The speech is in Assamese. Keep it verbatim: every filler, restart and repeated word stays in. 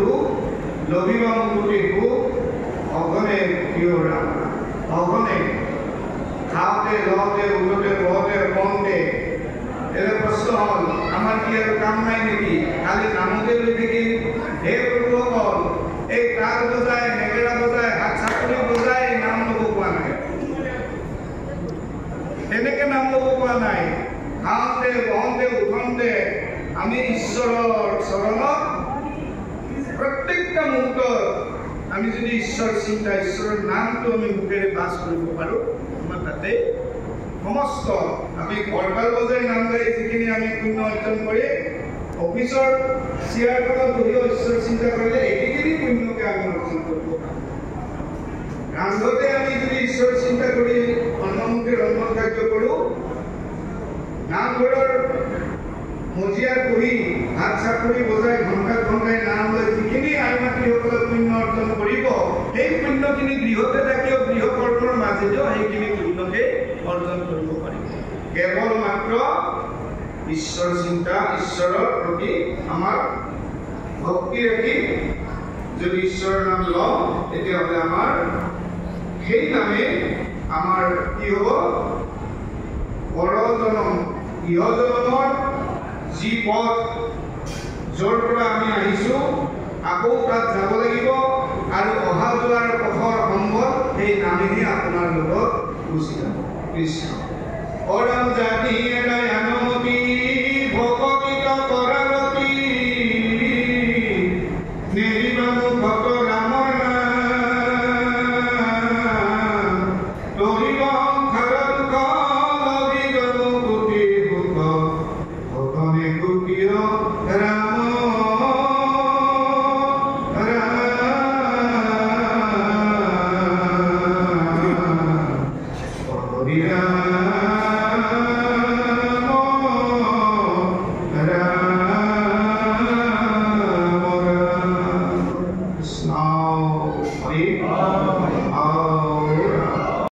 দুখ লভিবা মুকুতি সুখ অঘনে প্ৰিয় ৰাম অঘনে খাওঁতে লওঁতে উঠোতে বহোতে কওঁতে এটা প্ৰশ্ন হ'ল আমাৰ কি আৰু কাম নাই নেকি খালি নামতে লৈ থাকিম হে প্ৰভুসকল এই তাল বজাই নেগেৰা বজাই হাত চাকৰি বজাই নাম ল'ব পোৱা নাই এনেকে নাম ল'ব পোৱা নাই খাওঁতে বহোতে উঠোতে আমি ঈশ্বৰৰ চৰণত প্ৰত্যেকটা মুহূৰ্তত আমি যদি ঈশ্বৰ চিন্তা ঈশ্বৰৰ নামটো আমি মুখেৰে বাস কৰিব পাৰোঁ আমাৰ তাতে সমস্ত আমি ঘৰবাল বজাই নাম গাই যিখিনি আমি পুণ্য অৰ্জন কৰি অফিচৰ চেয়াৰখনত বহিও ঈশ্বৰ চিন্তা কৰিলে এইখিনি পুণ্যকে আমি অৰ্জন কৰিব পাৰোঁ ৰান্ধতে আমি যদি ঈশ্বৰ চিন্তা কৰি অন্নমুখী ৰন্ধন কাৰ্য কৰোঁ নামঘৰৰ মজিয়াত বহি হাত চাকৰি বজাই ঘণ্টা ঘণ্টাই নাম লৈ যিখিনি আই মাতৃসকলে পুণ্য অৰ্জন কৰিব সেই পুণ্যখিনি গৃহতে থাকিও গৃহ কৰ্মৰ মাজেদিও সেইখিনি পুণ্যকে অৰ্জন কৰিব পাৰিব কেৱল মাত্ৰ ঈশ্বৰ চিন্তা ঈশ্বৰৰ প্ৰতি আমাৰ ভক্তি ৰাখি যদি ঈশ্বৰৰ নাম লওঁ তেতিয়াহ'লে আমাৰ সেই নামে আমাৰ কি হ'ব পৰজনম ইহজনমৰ যি পথ য'ৰ পৰা আমি আহিছোঁ আকৌ তাত যাব লাগিব আৰু অহা যোৱাৰ পথৰ সম্বল সেই নামেহে আপোনাৰ লগত গুচি যাব কৃষ্ণ অৰম জাতি দয়ানমতি ভগবিত কৰাৱতী নেৰিবামু ভক্ত ৰামৰ নাম তৰিব সংসাৰৰ দুখ লভি গলো কোটি সুখ ভগনে কোটিয় ৰাম ৰাম